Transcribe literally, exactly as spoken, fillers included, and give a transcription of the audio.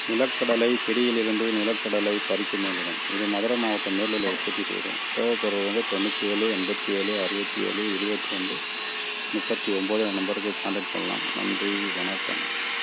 நிலக்கடலை செடியிலிருந்து நிலக்கடலை பறிக்கும் இயந்திரம். இது மதுரை மாவட்டம் மேலூரில் உற்பத்தி செய்கிறோம். தேவைப்படுறவங்க தொண்ணூற்றி ஏழு எண்பத்தி ஏழு அறுபத்தி ஏழு இருபத்தி ரெண்டு முப்பத்தி ஒம்பது நம்பருக்கு கான்டாக்ட் பண்ணலாம். நன்றி, வணக்கம்.